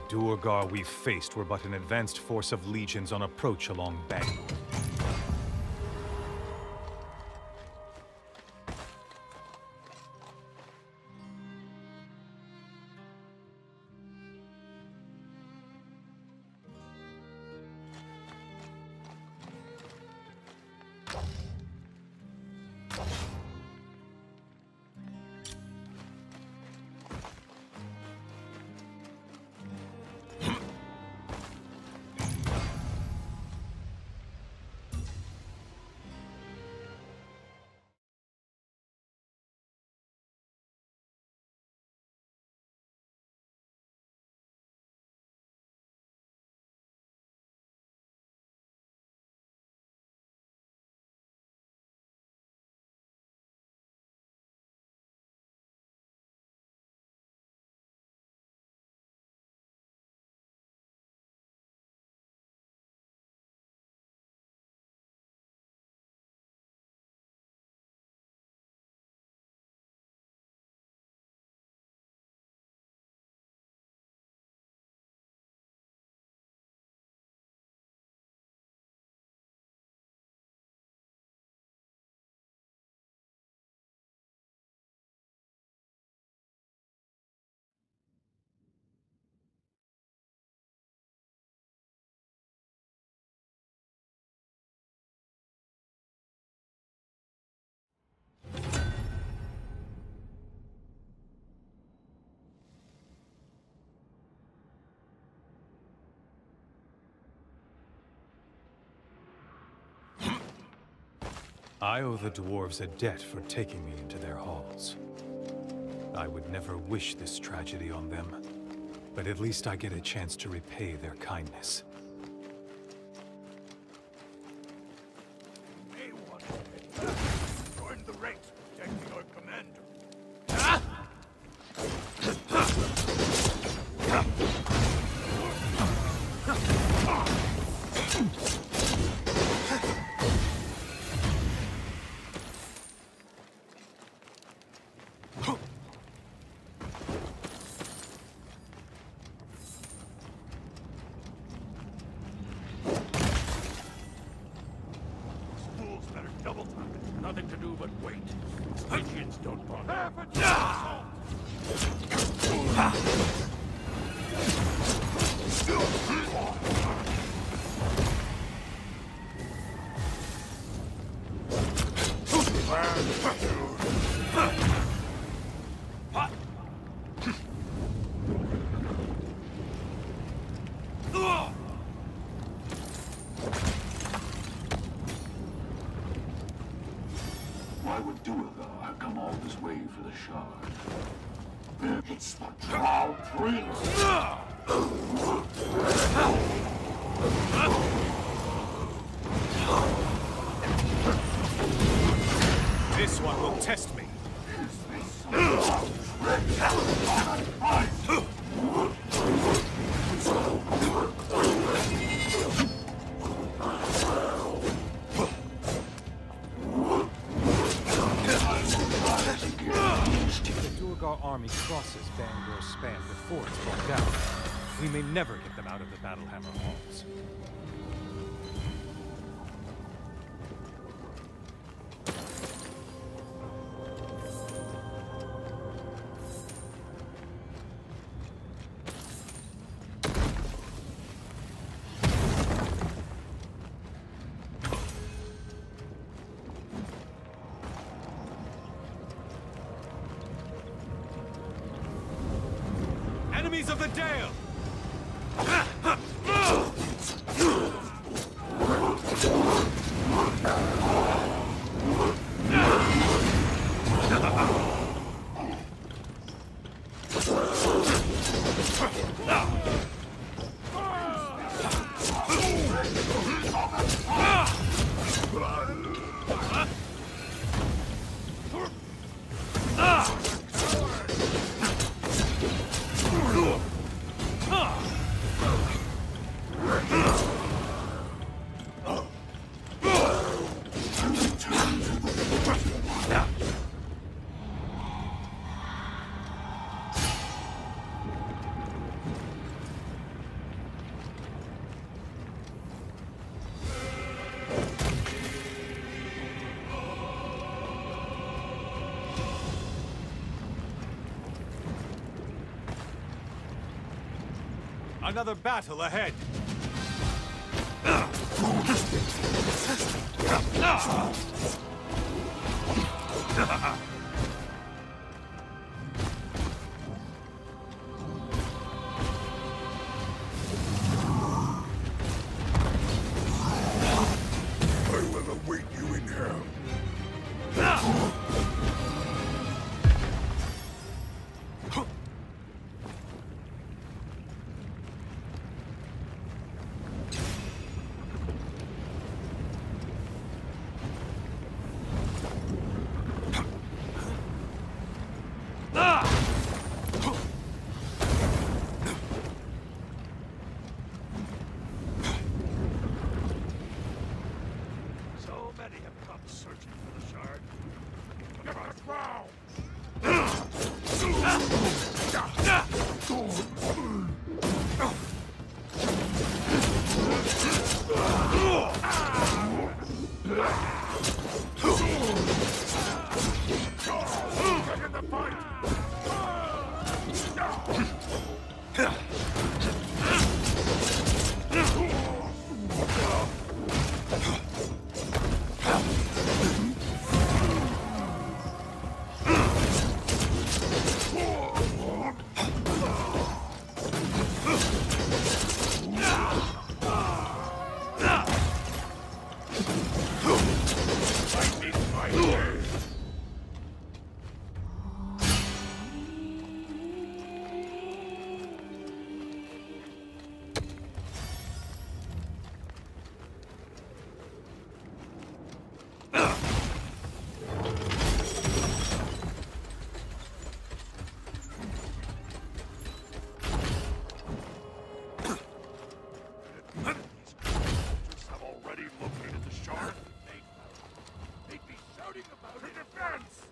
Duergar we've faced were but an advanced force of legions on approach along Bangor. I owe the dwarves a debt for taking me into their halls. I would never wish this tragedy on them, but at least I get a chance to repay their kindness. Join the ranks, protecting our commander. Nothing to do but wait. Legions don't bother. Why would Duergar have come all this way for the shard? It's the Drow Prince! This one will test me. Duergar army crosses Bangor span before it's brought down. We may never get them out of the Battlehammer halls. Enemies of the Dale! Another battle ahead! I will await you in hell. So many have come searching for the shard. Give us now! Get in the fight! I need my way! Have already located the shard. They'd be shouting about it. To defense!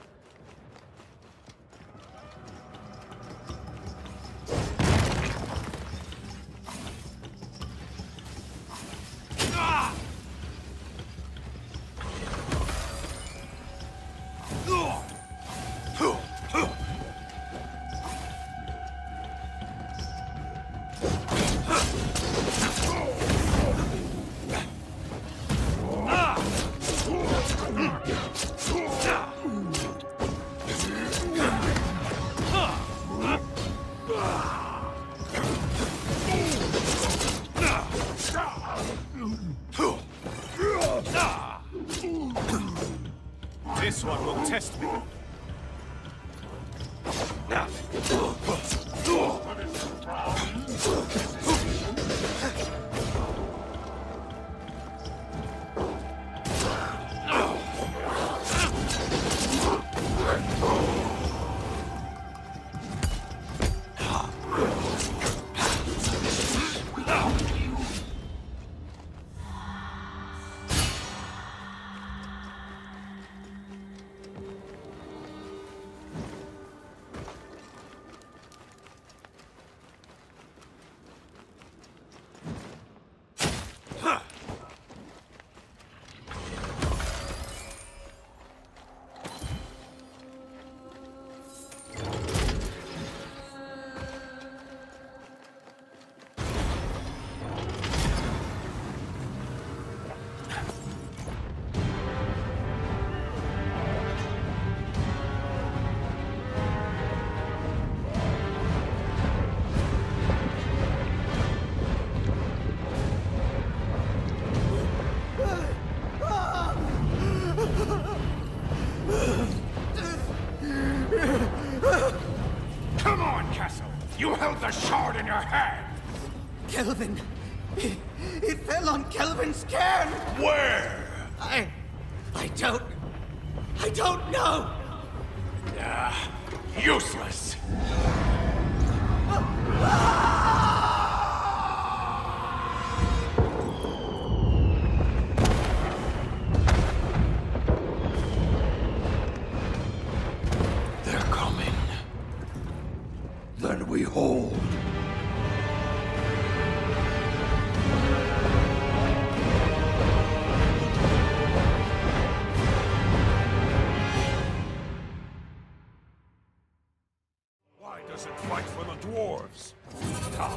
This one will test me. Come on, Castle! You held the shard in your hand! Kelvin! It fell on Kelvin's cairn! Where? I don't know! Useless! They're coming. Then we hold. Why does it fight for the dwarves? Time.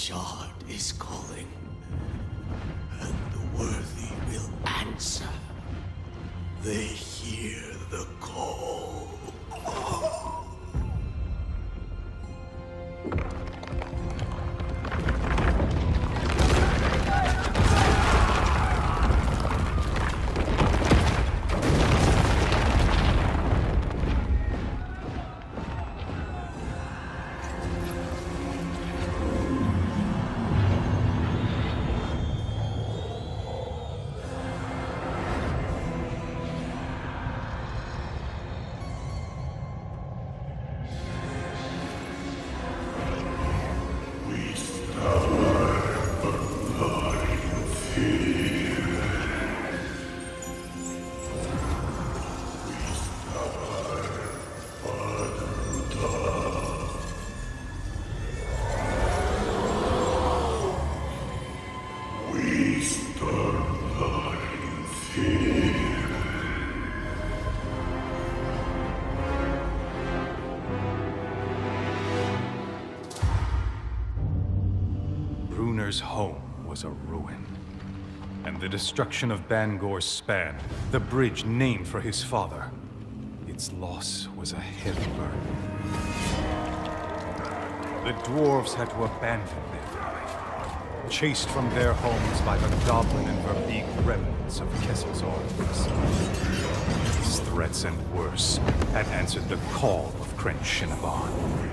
Shard is calling, and the worthy will answer. They hear the call. Bruenor's home was a ruin, and the destruction of Bangor's span, the bridge named for his father, its loss was a heavy burden. The dwarves had to abandon their valley, chased from their homes by the goblin and Verbeeg remnants of Kessel's armies. These threats and worse had answered the call of Krent Shinabon.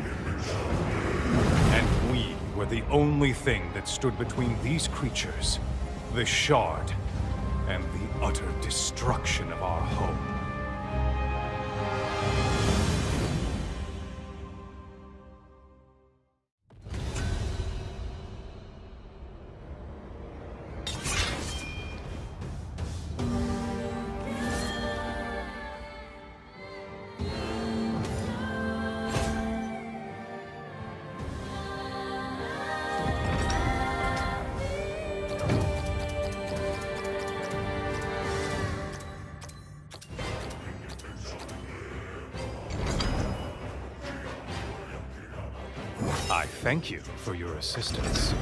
And we were the only thing that stood between these creatures, the Shard, and the utter destruction of our home. I thank you for your assistance.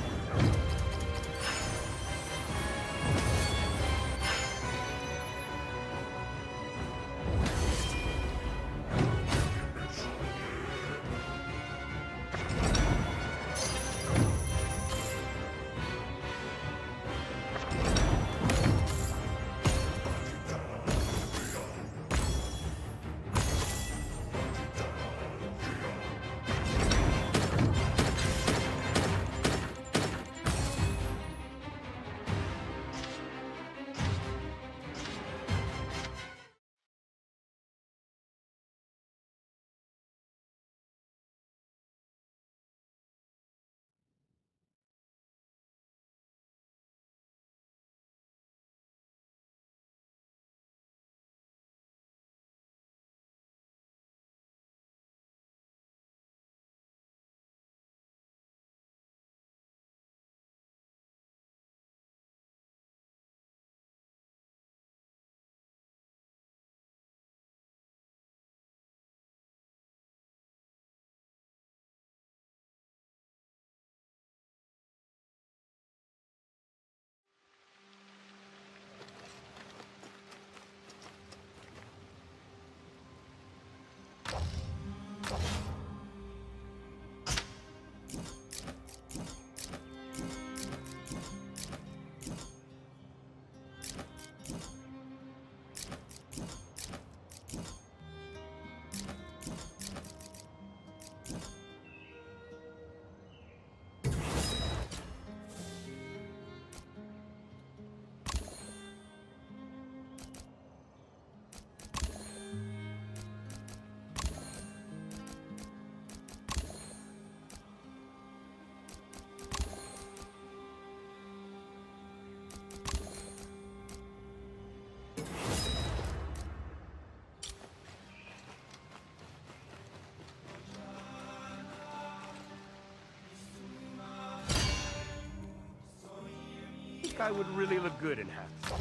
I would really look good in hats.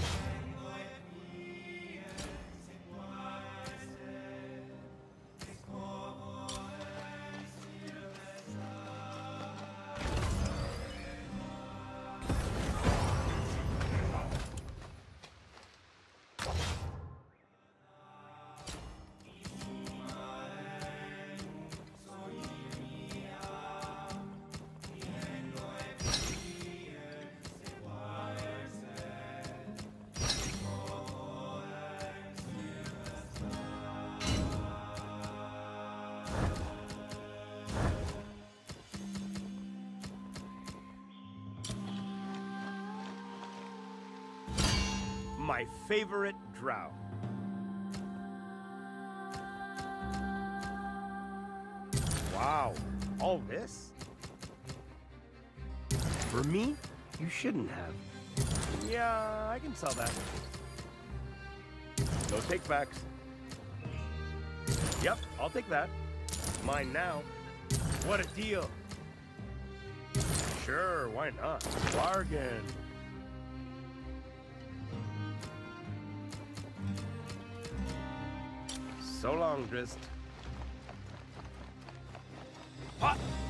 my favorite drow. Wow, all this? For me? You shouldn't have. Yeah, I can sell that. No takebacks. Yep, I'll take that. Mine now. What a deal. Sure, why not? Bargain. So long, Drizzt. Hot!